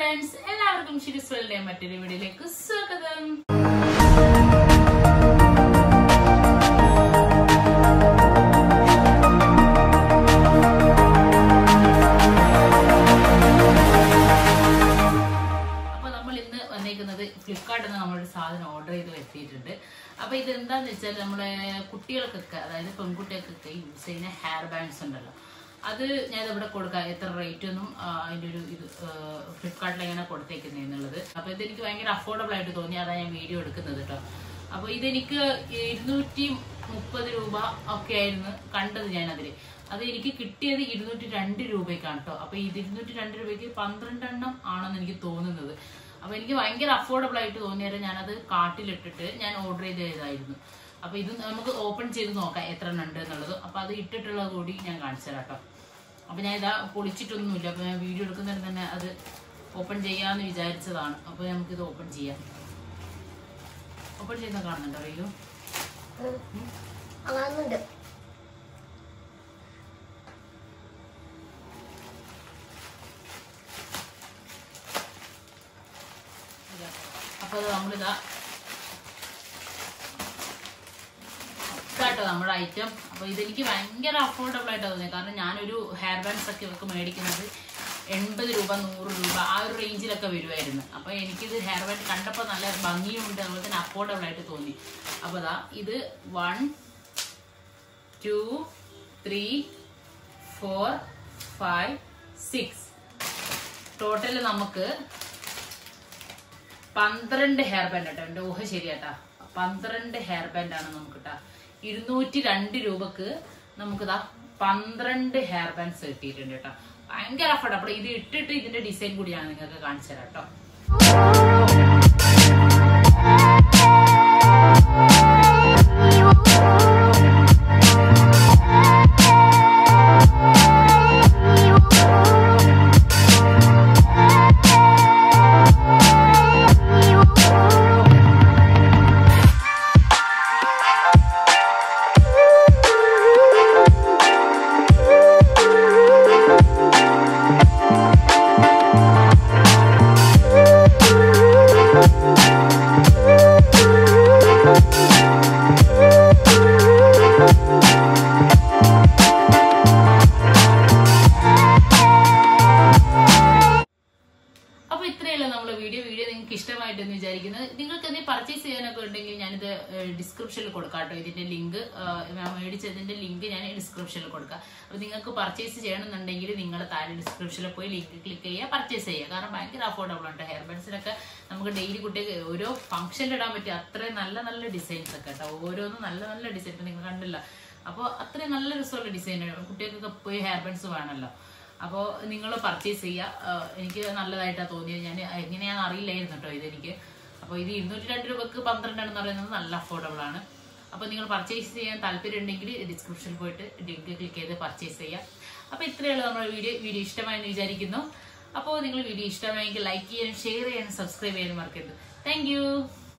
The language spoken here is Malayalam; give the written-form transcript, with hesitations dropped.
friends, എല്ലാവർക്കും shiluzworld മറ്റൊരു വീഡിയോയിലേക്ക് സ്വാഗതം. അപ്പോൾ നമ്മൾ ഇന്ന് വന്നിരിക്കുന്നത് ഫ്ലിപ്കാർട്ടിൽ നിന്ന് നമ്മളൊരു സാധനം ഓർഡർ ചെയ്ത് എത്തിയിട്ടുണ്ട്. അപ്പോൾ ഇതെന്താന്ന് വെച്ചാൽ നമ്മുടെ കുട്ടികൾക്കൊക്കെ, അതായത് പെൺകുട്ടികൾക്കൊക്കെ യൂസ് ചെയ്യുന്ന ഹെയർ ബാൻഡ്സ് ഉണ്ടല്ലോ, അത് ഞാൻ ഇവിടെ കൊടുക്കാം. എത്ര റേറ്റ് ഒന്നും അതിൻ്റെ ഒരു ഇത് ഫ്ലിപ്കാർട്ടിൽ എങ്ങനെ കൊടുത്തേക്കുന്നത് എന്നുള്ളത്. അപ്പോൾ ഇതെനിക്ക് ഭയങ്കര അഫോർഡബിൾ ആയിട്ട് തോന്നി, അതാണ് ഞാൻ വീഡിയോ എടുക്കുന്നത് കേട്ടോ. അപ്പോൾ ഇതെനിക്ക് 230 രൂപ ഒക്കെ ആയിരുന്നു കണ്ടത് ഞാൻ അതിൽ. അത് എനിക്ക് കിട്ടിയത് 202 രൂപയ്ക്കാണ് കേട്ടോ. അപ്പോൾ ഇത് 202 രൂപയ്ക്ക് 12 എണ്ണം ആണെന്ന് എനിക്ക് തോന്നുന്നത്. അപ്പോൾ എനിക്ക് ഭയങ്കര അഫോർഡബിൾ ആയിട്ട് തോന്നിയാൽ ഞാനത് കാർട്ടിലിട്ടിട്ട് ഞാൻ ഓർഡർ ചെയ്തതായിരുന്നു. അപ്പോൾ ഇത് നമുക്ക് ഓപ്പൺ ചെയ്ത് നോക്കാം എത്ര എണ്ണം ഉണ്ട് എന്നുള്ളത്. അപ്പോൾ അത് ഇട്ടിട്ടുള്ളത് കൂടി ഞാൻ കാണിച്ചു തരാം കേട്ടോ. അപ്പോൾ ഞാൻ ഇതാ പൊളിച്ചിട്ടൊന്നുമില്ല. അപ്പോൾ ഞാൻ വീഡിയോ എടുക്കുന്നതിന് തന്നെ അത് ഓപ്പൺ ചെയ്യാമെന്ന് വിചാരിച്ചതാണ്. അപ്പോൾ നമുക്കിത് ഓപ്പൺ ചെയ്യാം. ഓപ്പൺ ചെയ്യുന്ന കാണുന്നുണ്ടോ? അറിയോ? അപ്പോൾ നമ്മളിതാ കേട്ടോ നമ്മുടെ ഐറ്റം. അപ്പോൾ ഇതെനിക്ക് ഭയങ്കര അഫോർഡബിൾ ആയിട്ട് തോന്നിയത്. കാരണം ഞാനൊരു ഹെയർ ബാൻഡ്സ് ഒക്കെ മേടിക്കുന്നത് 80 രൂപ 100 രൂപ ആ ഒരു റേഞ്ചിലൊക്കെ വരുമായിരുന്നു. അപ്പോൾ എനിക്കിത് ഹെയർ ബാൻഡ് കണ്ടപ്പോൾ നല്ല ഭംഗിയുണ്ട്, അതുപോലെ തന്നെ അഫോർഡബിൾ ആയിട്ട് തോന്നി. അപ്പോൾ ദാ ഇത് 1 2 3 4 5 6 ടോട്ടൽ നമുക്ക് 12 ഹെയർ ബാൻഡ് കേട്ടോ. എൻ്റെ ഊഹ ശരിയാട്ടാ, 12 ഹെയർ ബാൻഡ് ആണ് നമുക്ക് കേട്ടോ. 202 രൂപക്ക് നമുക്ക് 12 ഹെയർ ബാൻഡ്സ് കിട്ടിയിട്ടുണ്ട് കേട്ടോ. ഭയങ്കര അഫോർഡബിൾ. ഇത് ഇട്ടിട്ട് ഇതിന്റെ ഡിസൈൻ കൂടിയാണ് നിങ്ങൾക്ക് കാണിച്ചു തരാം കേട്ടോ. നിങ്ങൾക്ക് ഇഷ്ടമായിട്ടെന്ന് വിചാരിക്കുന്നത്. നിങ്ങൾക്ക് എന്തെങ്കിലും പർച്ചേസ് ചെയ്യാനൊക്കെ ഉണ്ടെങ്കിൽ ഞാനിത് ഡിസ്ക്രിപ്ഷനിൽ കൊടുക്കാം കേട്ടോ. ഇതിന്റെ ലിങ്ക് മേടിച്ചതിന്റെ ലിങ്ക് ഞാൻ ഡിസ്ക്രിപ്ഷനിൽ കൊടുക്കാം. അപ്പോൾ നിങ്ങൾക്ക് പർച്ചേസ് ചെയ്യണമെന്നുണ്ടെങ്കിൽ നിങ്ങൾ താഴെ ഡിസ്ക്രിപ്ഷനിൽ പോയി ലിങ്ക് ക്ലിക്ക് ചെയ്യുക, പർച്ചേസ് ചെയ്യുക. കാരണം ഭയങ്കര അഫോർഡബിൾ ആണ്. ഹെയർ ബാൻഡ്സിനൊക്കെ നമുക്ക് ഡെയിലി കുട്ടിക്ക് ഓരോ ഫംഗ്ഷനിൽ ഇടാൻ പറ്റിയ അത്രയും നല്ല നല്ല ഡിസൈൻസ് ഒക്കെ കേട്ടോ. ഓരോന്നും നല്ല നല്ല ഡിസൈൻ. ഇപ്പം നിങ്ങൾ കണ്ടില്ല, അപ്പോൾ അത്രയും നല്ല രസമുള്ള ഡിസൈനാണ്. കുട്ടികൾക്കൊക്കെ പോയി ഹെയർ ബാൻഡ്സ് വേണമല്ലോ. അപ്പോൾ നിങ്ങൾ പർച്ചേസ് ചെയ്യുക. എനിക്ക് നല്ലതായിട്ടാണ് തോന്നിയത്. ഞാൻ എങ്ങനെയാണെന്ന് അറിയില്ലായിരുന്നു കേട്ടോ ഇതെനിക്ക്. അപ്പോൾ ഇത് 202 രൂപക്ക് 12 എന്ന് പറയുന്നത് നല്ല അഫോർഡബിൾ ആണ്. അപ്പോൾ നിങ്ങൾ പർച്ചേസ് ചെയ്യാൻ താല്പര്യം ഉണ്ടെങ്കിൽ ഡിസ്ക്രിപ്ഷനിൽ പോയിട്ട് ലിങ്ക് ക്ലിക്ക് ചെയ്ത് പർച്ചേസ് ചെയ്യാം. അപ്പോൾ ഇത്രയുള്ള നമ്മുടെ വീഡിയോ ഇഷ്ടമായെന്ന് വിചാരിക്കുന്നു. അപ്പോൾ നിങ്ങൾ വീഡിയോ ഇഷ്ടമായെങ്കിൽ ലൈക്ക് ചെയ്യാനും ഷെയർ ചെയ്യാനും സബ്സ്ക്രൈബ് ചെയ്യാനും മറക്കരുത്. താങ്ക്